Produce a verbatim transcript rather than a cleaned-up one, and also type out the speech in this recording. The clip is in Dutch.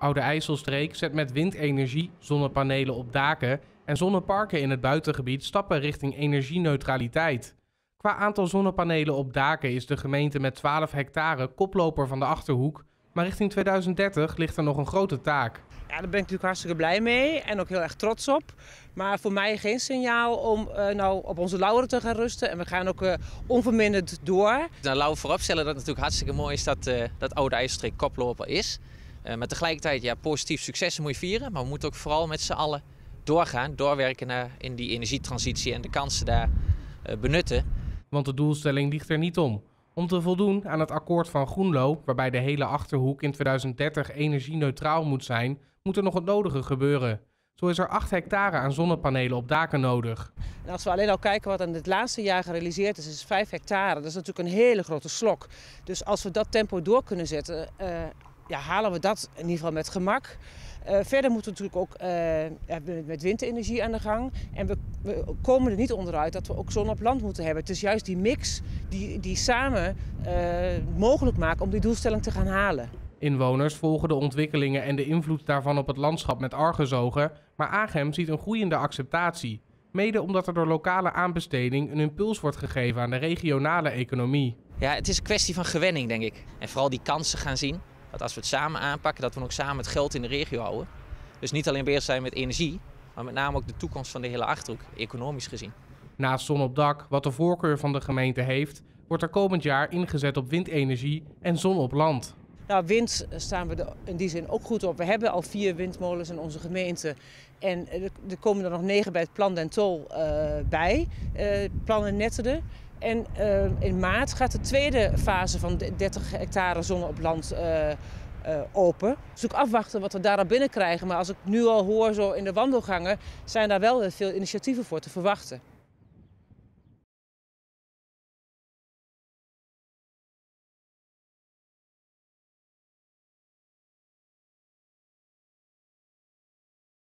Oude IJsselstreek zet met windenergie, zonnepanelen op daken en zonneparken in het buitengebied stappen richting energieneutraliteit. Qua aantal zonnepanelen op daken is de gemeente met twaalf hectare koploper van de Achterhoek, maar richting tweeduizend dertig ligt er nog een grote taak. Ja, daar ben ik natuurlijk hartstikke blij mee en ook heel erg trots op. Maar voor mij geen signaal om uh, nou op onze lauweren te gaan rusten. En we gaan ook uh, onverminderd door. Nou, laten we vooropstellen dat het natuurlijk hartstikke mooi is dat, uh, dat Oude IJsselstreek koploper is. Uh, maar tegelijkertijd, ja, positief succes moet je vieren. Maar we moeten ook vooral met z'n allen doorgaan, doorwerken naar, in die energietransitie en de kansen daar uh, benutten. Want de doelstelling ligt er niet om. Om te voldoen aan het akkoord van Groenlo, waarbij de hele Achterhoek in tweeduizend dertig energie-neutraal moet zijn, moet er nog het nodige gebeuren. Zo is er acht hectare aan zonnepanelen op daken nodig. En als we alleen al kijken wat in het laatste jaar gerealiseerd is, is vijf hectare. Dat is natuurlijk een hele grote slok. Dus als we dat tempo door kunnen zetten, uh, ja, halen we dat in ieder geval met gemak. Uh, verder moeten we natuurlijk ook uh, met windenergie aan de gang. En we, we komen er niet onderuit dat we ook zon op land moeten hebben. Het is juist die mix die, die samen uh, mogelijk maken om die doelstelling te gaan halen. Inwoners volgen de ontwikkelingen en de invloed daarvan op het landschap met argusogen, maar Agem ziet een groeiende acceptatie. Mede omdat er door lokale aanbesteding een impuls wordt gegeven aan de regionale economie. Ja, het is een kwestie van gewenning, denk ik. En vooral die kansen gaan zien. Dat als we het samen aanpakken, dat we ook samen het geld in de regio houden. Dus niet alleen bezig zijn met energie, maar met name ook de toekomst van de hele Achterhoek, economisch gezien. Naast zon op dak, wat de voorkeur van de gemeente heeft, wordt er komend jaar ingezet op windenergie en zon op land. Nou, wind staan we er in die zin ook goed op. We hebben al vier windmolens in onze gemeente. En er komen er nog negen bij het Plan den Tol uh, bij, uh, Plan en Netteren. En uh, in maart gaat de tweede fase van dertig hectare zonne op land uh, uh, open. Dus ook afwachten wat we daar naar binnen krijgen. Maar als ik nu al hoor zo in de wandelgangen, zijn daar wel veel initiatieven voor te verwachten.